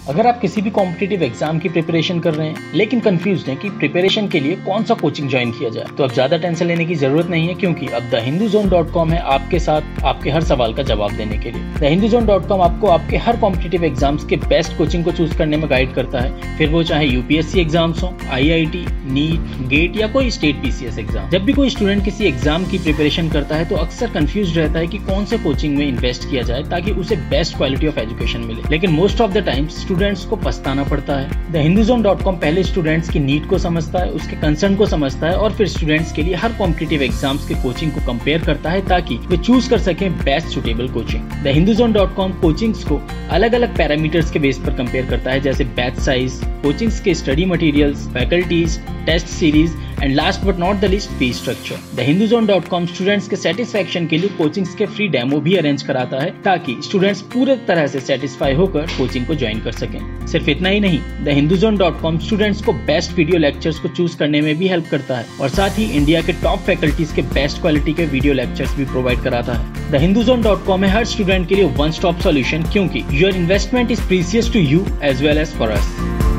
अगर आप किसी भी कॉम्पिटिटिव एग्जाम की प्रिपरेशन कर रहे हैं लेकिन कंफ्यूज्ड हैं कि प्रिपरेशन के लिए कौन सा कोचिंग ज्वाइन किया जाए, तो अब ज्यादा टेंशन लेने की जरूरत नहीं है, क्योंकि अब thehinduzone.com है आपके साथ आपके हर सवाल का जवाब देने के लिए। thehinduzone.com आपको आपके हर कॉम्पिटिटिव एग्जाम्स के बेस्ट कोचिंग को चूज करने में गाइड करता है, फिर वो चाहे यूपीएससी एग्जाम्स हो, IIT, नीट, गेट या कोई स्टेट PCS एग्जाम। जब भी कोई स्टूडेंट किसी एग्जाम की प्रिपरेशन करता है तो अक्सर कंफ्यूज रहता है कि कौन से कोचिंग में इन्वेस्ट किया जाए ताकि उसे बेस्ट क्वालिटी ऑफ एजुकेशन मिले, लेकिन most of the times students को पछताना पड़ता है। thehinduzone.com पहले स्टूडेंट्स की नीड को समझता है, उसके कंसर्न को समझता है और फिर स्टूडेंट्स के लिए हर कॉम्पिटिटिव एग्जाम्स के कोचिंग को कंपेयर करता है ताकि वे चूज कर सकें best suitable coaching. thehinduzone.com coachings को अलग अलग पैरामीटर्स के बेस पर कंपेयर करता है, जैसे बैच साइज, कोचिंग्स के study materials, faculties, test series and last but not the least fee structure. thehinduzone.com students के सेटिस्फैक्शन के लिए कोचिंग्स के फ्री डेमो भी अरेंज कराता है ताकि स्टूडेंट्स पूरे तरह से सेटिस्फाई होकर कोचिंग को ज्वाइन कर सकें। सिर्फ इतना ही नहीं, thehinduzone.com स्टूडेंट्स को बेस्ट वीडियो लेक्चर्स को चूज करने में भी हेल्प करता है और साथ ही इंडिया के टॉप फैकल्टीज के बेस्ट क्वालिटी के वीडियो लेक्चर्स भी प्रोवाइड कराता है। thehinduzone.com है हर स्टूडेंट के लिए वन स्टॉप सॉल्यूशन, क्योंकि your investment is precious to you as well as for us.